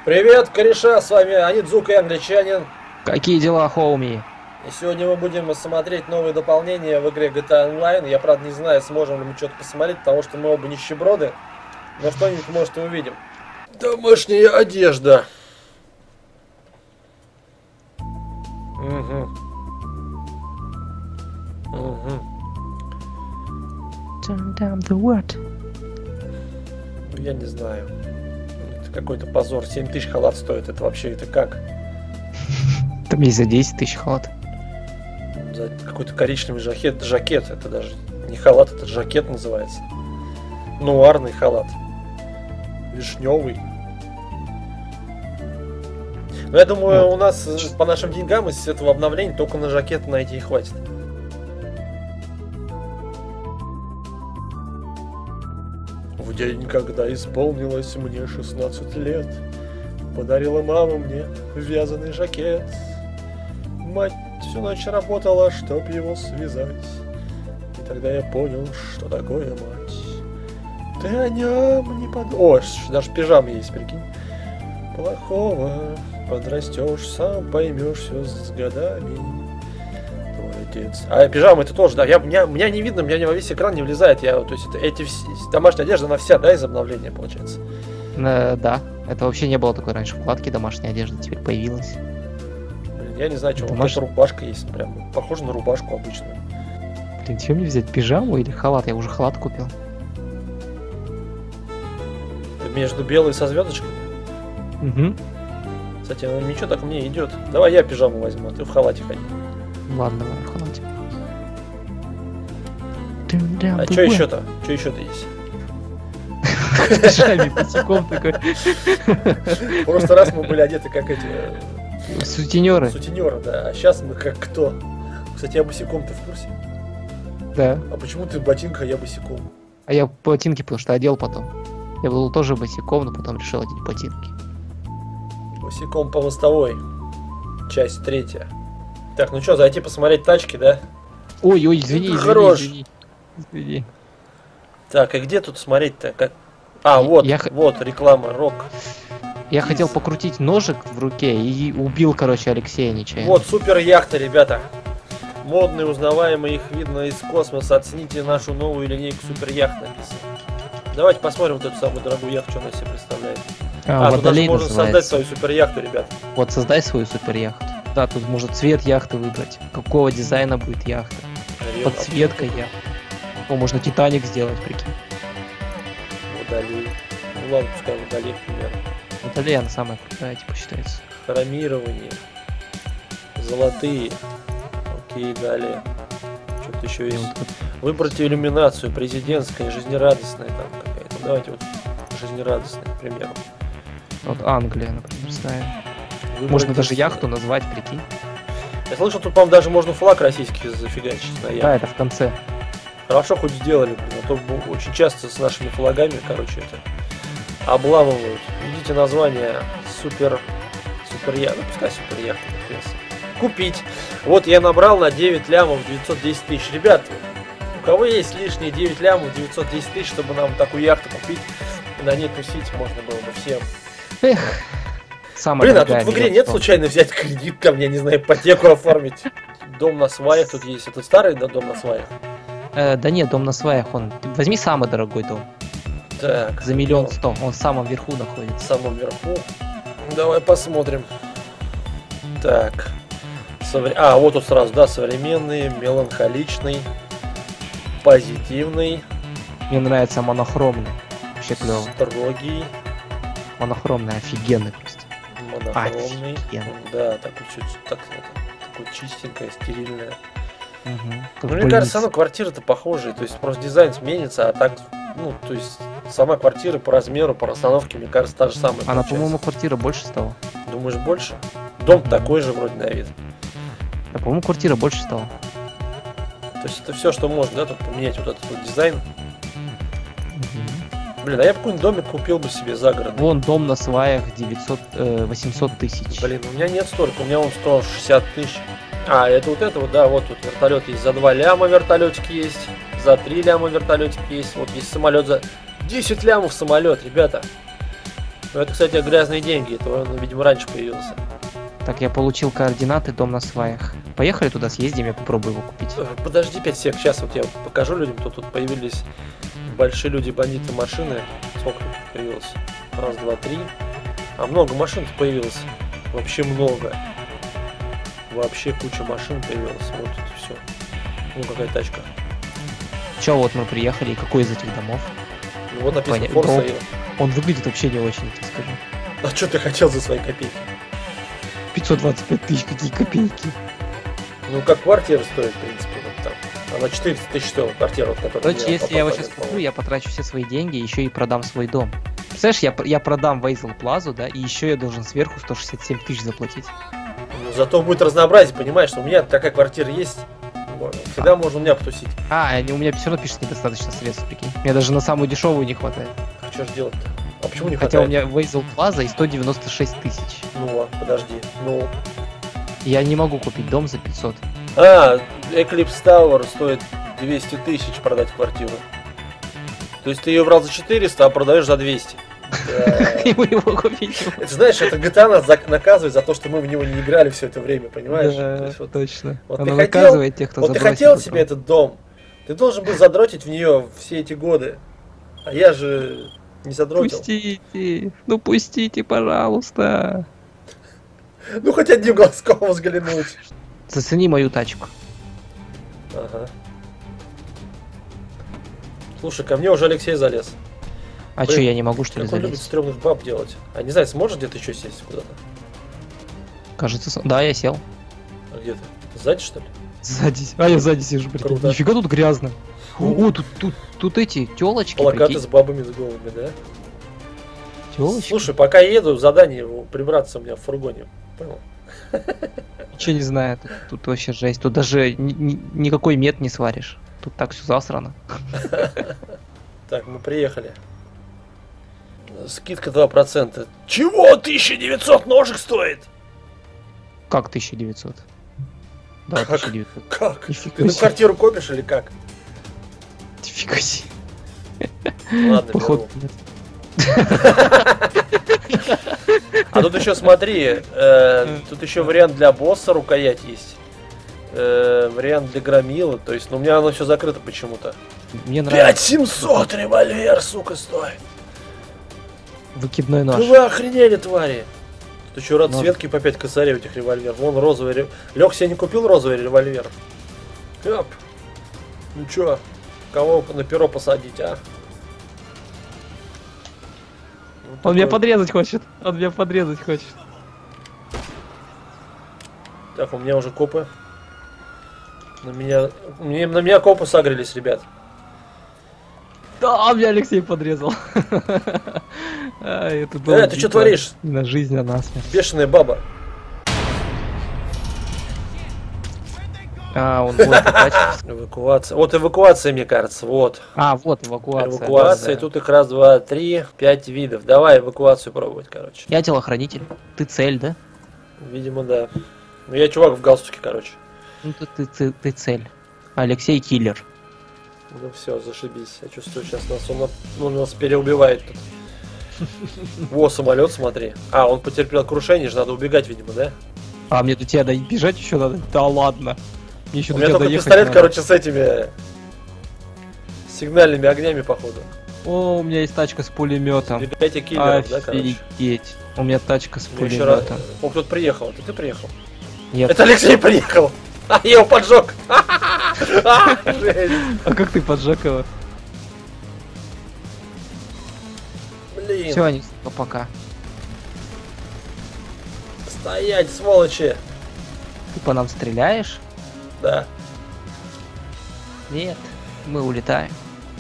Привет, кореша, с вами Анидзук и Англичанин. Какие дела, хоуми? И сегодня мы будем смотреть новые дополнения в игре GTA Online. Я, правда, не знаю, сможем ли мы что-то посмотреть, потому что мы оба нищеброды. Но что-нибудь, может, и увидим. Домашняя одежда. Угу. Turn down the what? Я не знаю. Это какой-то позор. 7000 халат стоит. Это вообще, это как? Там есть за 10 тысяч халат. За какой-то коричневый жакет. Это даже не халат, это жакет называется. Нуарный халат. Вишневый. Но я думаю, у нас по нашим деньгам из этого обновления только на жакет найти и хватит. В день, когда исполнилось мне 16 лет, подарила мама мне вязаный жакет. Мать всю ночь работала, чтоб его связать. И тогда я понял, что такое мать. Ты о нем не подумай. О, даже пижама есть, прикинь. Плохого подрастешь, сам поймешь все с годами. Твой отец. А пижама это тоже, да. Меня не видно, меня во весь экран не влезает. То есть эти домашняя одежда, она вся, да, из обновления получается. Да. Это вообще не было такой раньше вкладки домашней одежды, теперь появилась. Блин, я не знаю, что вот эта рубашка есть. Прям похоже на рубашку обычную. Блин, чем мне взять, пижаму или халат? Я уже халат купил. Между белой со звездочками? Угу. Кстати, ну ничего, так мне идет. Давай я пижаму возьму, а ты в халате ходи. Ладно, давай в халате. А что еще-то? Что еще-то есть? Пижаме босиком такой. В прошлый раз мы были одеты как эти... Сутенеры. Сутенеры, да. А сейчас мы как кто? Кстати, я босиком, ты в курсе? Да. А почему ты в ботинках, а я босиком? А я ботинки, потому что одел потом. Я был тоже босиком, но потом решил одеть ботинки. Босиком по мостовой. Часть 3. Так, ну что, зайти посмотреть тачки, да? Ой, извини. Извини. Так, и где тут смотреть-то? Как... А, вот реклама, рок. Я хотел покрутить ножик в руке и убил, короче, Алексея нечаянно. Вот супер яхта, ребята. Модные, узнаваемые, их видно из космоса. Оцените нашу новую линейку супер яхт написано. Давайте посмотрим вот эту самую дорогую яхту, что она себе представляет. Тут даже можно создать свою супер яхту, ребят. Вот создай свою супер яхту. Да, тут можно цвет яхты выбрать. Какого дизайна будет яхта. Подсветка яхты. О, можно Титаник сделать, прикинь. Водолей. Ну ладно, пускай водолей, к примеру. Водолей, она самая крутая, типа, считается. Хромирование. Золотые. Окей, далее. Что-то еще есть. Выбрать иллюминацию, президентская, жизнерадостная там какая-то. Давайте вот жизнерадостная, к примеру. Вот Англия, например, ставим. Можно даже яхту назвать, прикинь. Я слышал, тут, по-моему, даже можно флаг российский зафигачить на яхту. Да, это в конце. Хорошо хоть сделали, блин, а то очень часто с нашими флагами, короче, это обламывают. Видите название супер яхта, ну пускай супер яхта. Купить. Вот я набрал на 9 лямов 910 тысяч. Ребят, у кого есть лишние 9 лямов 910 тысяч, чтобы нам такую яхту купить и на ней тусить можно было бы всем. Эх. Блин, а тут в игре нет случайно взять кредит, ко мне, не знаю, ипотеку оформить. Дом на сваях тут есть. Это старый, да, дом на сваях? Да нет, дом на сваях, возьми самый дорогой дом. Так. За 1 100 000, он в самом верху находится. В самом верху. Давай посмотрим. Так. Вот тут сразу, да, современный, меланхоличный, позитивный. Мне нравится монохромный. Вообще клево. Строгий. Монохромный, офигенный просто. Монохромный. Да, такой чистенькая, стерильная. Угу. Ну, мне кажется, квартира-то похожая, то есть просто дизайн сменится, а так, ну, то есть сама квартира по размеру, по расстановке, мне кажется, та же самая. Она, по-моему, квартира больше стала. Думаешь, больше? Дом такой же вроде на вид. Да, по-моему, квартира больше стала. То есть это все, что можно, да, тут поменять вот этот вот дизайн. Блин, а я бы какой-нибудь домик купил бы себе за город. Вон дом на сваях 800 тысяч. Блин, у меня нет столько, у меня он 160 тысяч. А, это вот, да, вот тут вертолет есть. За 2 ляма вертолетики есть. За 3 ляма вертолетики есть. Вот есть самолет за 10 лямов самолет, ребята. Ну это, кстати, грязные деньги, это он, видимо, раньше появился. Так, я получил координаты, дом на сваях. Поехали туда, съездим, я попробую его купить. Подожди 5 сек, сейчас вот я покажу людям, кто тут появились большие люди, бандиты, машины. Сколько тут появилось? Раз, два, три. А много машин появилось. Вообще много. Вообще куча машин появилась. Вот тут все. Ну какая тачка. Че, вот мы приехали, и какой из этих домов? Ну вот написано Понятно. For Sale. Он выглядит вообще не очень, я тебе скажу. А что ты хотел за свои копейки? 525 тысяч, какие копейки. Ну как квартира стоит, в принципе, вот там. Она 400 тысяч стоила, квартира, вот, которая... Короче, если я его сейчас куплю, я потрачу все свои деньги, еще и продам свой дом. Представляешь, я продам Вейзел Плазу, да, и еще я должен сверху 167 тысяч заплатить. Ну, зато будет разнообразие, понимаешь, что у меня такая квартира есть. Всегда можно у меня потусить. У меня все равно пишет недостаточно средств, прикинь. Мне даже на самую дешевую не хватает. А что же делать-то? А почему не Хотя хватает? у меня Вейзел Плаза и 196 тысяч. Ну, подожди, ну... Я не могу купить дом за 500. А, Eclipse Tower стоит 200 тысяч продать квартиру. То есть ты ее брал за 400, а продаешь за 200. И мы его купить. Это, знаешь, это GTA нас наказывает за то, что мы в него не играли все это время, понимаешь? Да, точно. Вот Она ты наказывает тех, кто Вот ты забросил хотел эту себе этот дом, ты должен был задротить в нее все эти годы. А я же не задротил. Пустите, ну пустите, пожалуйста. Ну хоть одним глазком взглянуть. Зацени мою тачку. Ага. Слушай, ко мне уже Алексей залез. А что, я не могу, что ли, Как он любит залезть? стрёмных баб делать. А не знаю, сможешь где-то еще сесть куда-то? Кажется, да, я сел. А где ты? Сзади, что ли? Сзади. А я сзади сижу, прикинь. Круто. Нифига тут грязно. О, тут эти телочки, Плакаты с бабами с голыми, да? Телочки. Слушай, пока еду, задание прибраться у меня в фургоне. Понял? Ничего не знаю, тут вообще жесть. Тут даже никакой мед не сваришь. Тут так все засрано. Так, мы приехали. Скидка 2%. Чего? 1900 ножик стоит? Как 1900? Да, Как? 1900. Как? Нифига Ты на себе. квартиру копишь или как? Нифига себе. Ладно, Походу, беру. нет. А тут еще смотри, тут еще вариант для босса рукоять есть. Вариант для громилы. То есть, ну у меня оно все закрыто почему-то. Мне нравится 5700 револьвер, сука, стоит. выкидной нож. Ну вы охренели, твари. Тут еще расцветки Ну. по 5 косарей у этих револьверов. Вон розовый. Лех себе не купил розовый револьвер? Оп. Ну чё, кого на перо посадить, а? Вот Он меня такой. подрезать хочет. Он меня подрезать хочет. Так, у меня уже копы. На меня копы сагрились, ребят. Да, меня Алексей подрезал. Это было Ты что битва творишь? не на жизнь, а на смерть. Бешеная баба. Он будет тачку. Эвакуация. Вот эвакуация, мне кажется, вот. Вот эвакуация. Эвакуация, да. тут их раз, два, три, 5 видов. Давай эвакуацию пробовать, короче. Я телохранитель. Ты цель, да? Видимо, да. Ну я чувак в галстуке, короче. Ну ты цель. Алексей киллер. Ну все, зашибись. Я чувствую, сейчас он нас переубивает тут. Во, самолет, смотри. А, он потерпел крушение, же надо убегать, видимо, да? А мне до тебя бежать еще надо? Да ладно. Мне еще У до меня тебя только доехать пистолет, надо. короче, с этими сигнальными огнями, походу. О, у меня есть тачка с пулеметом. Бегайте киллеров, да, короче. Офигеть. У меня тачка с Ну, еще раз. пулеметом. О, кто-то приехал. Это ты приехал? Нет. Это Алексей приехал! А, я его поджег! А, жесть. А как ты поджег его? Блин, Все, они пока. стоять, сволочи! Ты по нам стреляешь? Да. Нет, мы улетаем.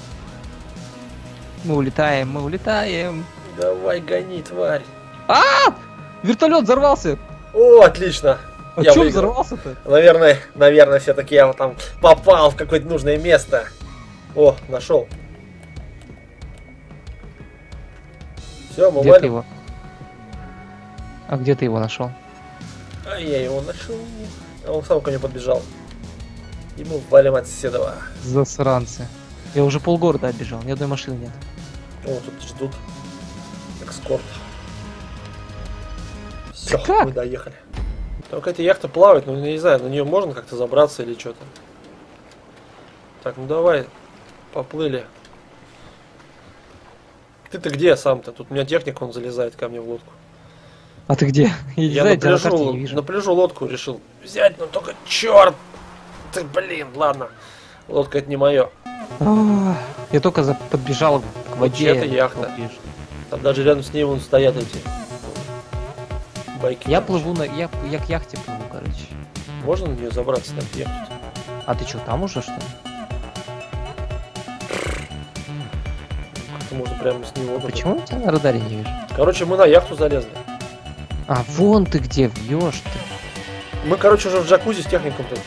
Мы улетаем. Давай гони, тварь. Вертолет взорвался! О, отлично. А Я чё выиграл. взорвался-то? Наверное, все-таки я вот там попал в какое-то нужное место. О, нашел. Все, мы Где ты валим. его? А где ты его нашел? А я его нашел. А он сам ко мне подбежал. И мы валим от соседова. Засранцы. Я уже полгорода оббежал, ни одной машины нет. О, тут ждут. Экскорт. Все, Как? мы доехали. Только эта яхта плавает, но я не знаю, на нее можно как-то забраться или что-то. Так, ну давай, поплыли. Ты-то где сам-то? Тут у меня техник, он залезает ко мне в лодку. А ты где? Я на карте не вижу. на пляжу лодку решил взять, но только черт! Ты, блин, ладно. Лодка это не мое. Я только подбежал к воде. Это яхта. Там даже рядом с ней вон стоят эти байки. Я плыву я к яхте плыву, короче. Можно на нее забраться, так ехать? А ты что, там уже что ли? Как-то можно прямо с него. Почему я тебя на радаре не вижу? Короче, мы на яхту залезли. А, вон ты где, вьешь ты. Мы, короче, уже в джакузи с техником тут.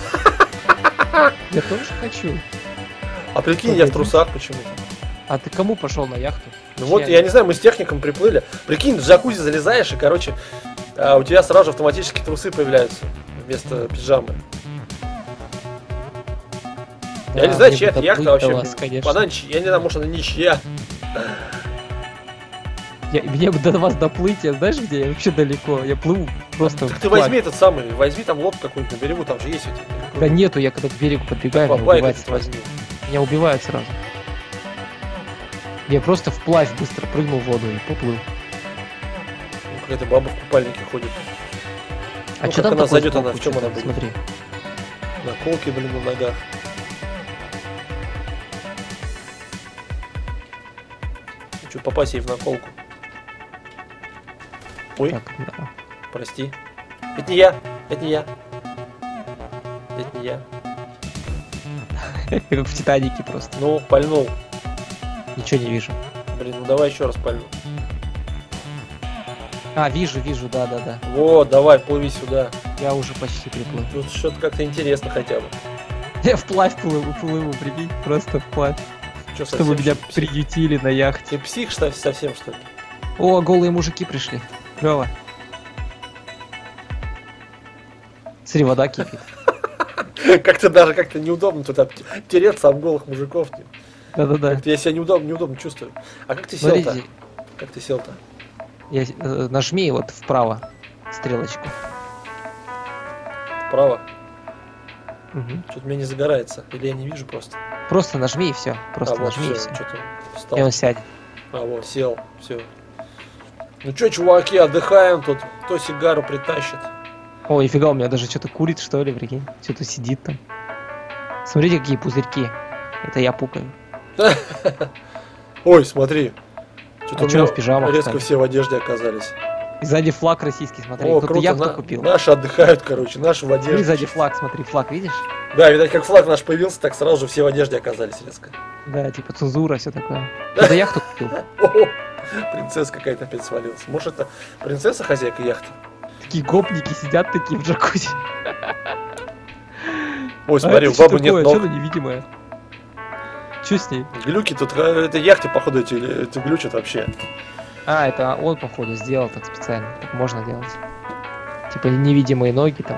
Я тоже хочу. А прикинь, я в трусах почему-то. А ты кому пошел на яхту? Ну вот, я не знаю, мы с техником приплыли. Прикинь, в джакузи залезаешь, и, короче, у тебя сразу же автоматически трусы появляются вместо пиджамы. Да, я не знаю, мне чья бы это яхта доплыть вообще. до вас, конечно. Она, я не знаю, может она ничья. Мне бы до вас доплыть, я знаешь где? Я вообще далеко. Я плыву просто. Так ты возьми этот самый, возьми там лодку какую-нибудь на берегу, там же есть эти. Да нету, я когда к берегу подбегаю, меня Бабай убивают этот сразу. возьми. Меня убивают сразу. Я просто вплавь быстро прыгнул в воду и поплыл. Ну, какая-то баба в купальнике ходит. А Ну, что как там она такое зайдет, она сбоку? в чем Чё она там? будет? Смотри. Наколки, блин, на ногах. Ну что, попасть ей в наколку. Ой, Так, да. прости. Это не я, это не я. Это не я. Как в Титанике просто. Ну, пальнул. Ничего не вижу. Блин, ну давай еще раз пальну. А, вижу, да. Вот, давай, плыви сюда. Я уже почти приплыл. Тут что-то как-то интересно хотя бы. Я вплавь плыву, прикинь, просто вплавь. Что, Чтобы меня псих? приютили на яхте. Ты псих совсем, что ли? О, голые мужики пришли. Клево. Смотри, вода кипит. Как-то даже как-то неудобно тут тереться об голых мужиков. Да-да-да. Как-то я себя неудобно чувствую. А как ты сел-то? Смотрите, Как ты сел-то? нажми вот вправо стрелочку. Вправо? Мгм. Что-то у меня не загорается. Или я не вижу просто. Просто нажми и все. Просто а, вот нажми и все, все. что-то И встал. он сядет. А, вот, сел, все. Ну что, чуваки, отдыхаем тут. Кто сигару притащит? О, нифига, у меня даже что-то курит, что ли, прикинь. Что-то сидит там. Смотрите, какие пузырьки. Это я пукаю. Ой, смотри. Что-то А чё мы в пижамах резко стали? все в одежде оказались. И сзади флаг российский, смотри. О, Кто-то круто, яхту купил. наши отдыхают, короче, наши в Смотри, одежде. сзади флаг, смотри, флаг, видишь? Да, видать, как флаг наш появился, так сразу же все в одежде оказались резко. Да, типа цензура, все такое. Кто-то яхту купил. О, принцесса какая-то опять свалилась. Может, это принцесса хозяйка яхты? Такие гопники сидят такие в джакузи. Ой, смотри, а у это бабы что нет такое? ног. Что-то невидимое. Че с ней? Глюки тут, это яхте, походу, эти глючат вообще. А, это он, походу, сделал так специально. Так можно делать. Типа невидимые ноги там.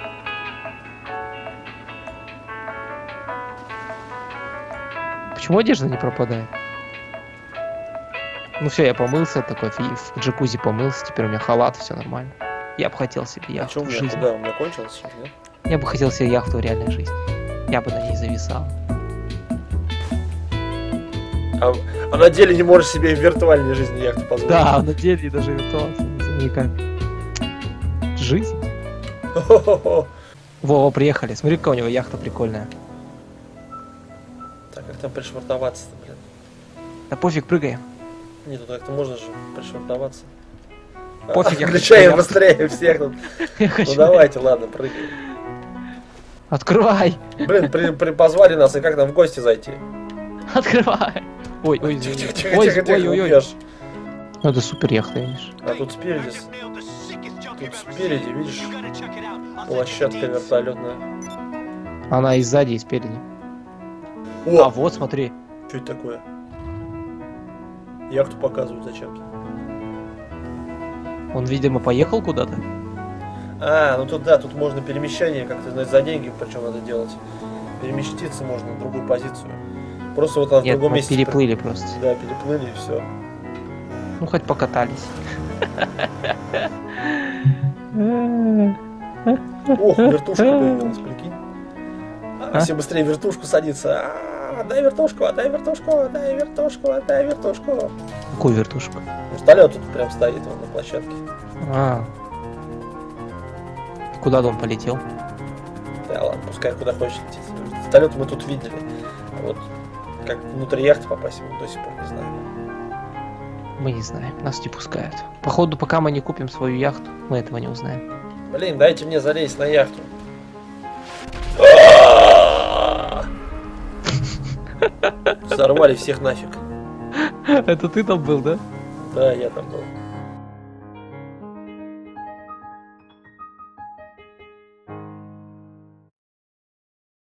Почему одежда не пропадает? Ну все, я помылся такой, в джакузи помылся, теперь у меня халат, все нормально. Я бы хотел себе А яхту что у в меня, жизни. куда? У меня кончилось сейчас, нет? Я бы хотел себе яхту в реальной жизни. Я бы на ней зависал. А на деле не можешь себе в виртуальной жизни яхту позволить. Да, на деле даже виртуалка никак. Жизнь. Вова, приехали. Смотри, какая у него яхта прикольная. Так, как там пришвартоваться-то, блин? Да пофиг, прыгаем. Не, тут как-то можно же пришвартоваться. Пофиг, я хочу Включаем яхту. быстрее всех тут. Я Ну хочу. давайте, ладно, прыгаем. Открывай! Блин, позвали нас, и как нам в гости зайти? Открывай! Ой, ой, Тихо, извини. тихо, Ой, тихо, ой, тихо, ой, ой. убьешь. Ну это супер яхта, видишь? А тут спереди, видишь, площадка вертолетная. Она и сзади, и спереди. О, А вот, смотри. что это такое? Яхту показывают зачем-то. Он, видимо, поехал куда-то. А, ну тут да, тут можно перемещение как-то, знаешь, за деньги, причем надо делать. Переместиться можно на другую позицию. Просто вот она в Нет, другом мы месте. переплыли просто. Да, переплыли и все. Ну, хоть покатались. Ох, вертушка появилась, прикинь. Все быстрее в вертушку садится. Отдай вертушку, отдай вертушку, отдай вертушку, отдай вертушку. Какую вертушку? Вертолет тут прям стоит он на площадке. Куда он полетел? Да ладно, пускай куда хочет лететь. Вертолет мы тут видели. А вот как внутрь яхты попасть, мы до сих пор не знаем. Мы не знаем, нас не пускают. Походу, пока мы не купим свою яхту, мы этого не узнаем. Блин, дайте мне залезть на яхту. Взорвали всех нафиг. Это ты там был, да? Да, я там был.